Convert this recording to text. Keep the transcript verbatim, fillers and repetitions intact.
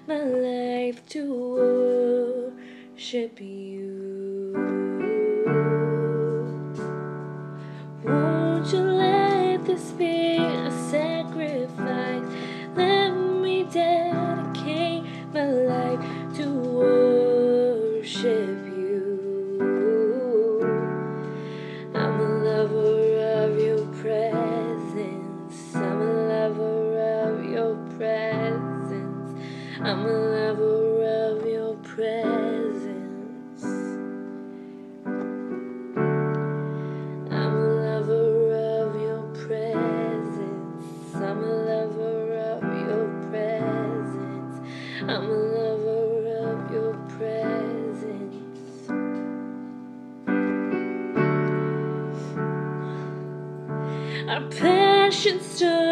my life to worship you. Won't you let this be a sacrifice? Let me dedicate my life to worship you. I'm a lover of your presence. I'm a lover of your presence. I'm a lover of your presence. I'm a lover of your presence. I'm a lover of your presence. I'm a lover of your presence. Our passion stirs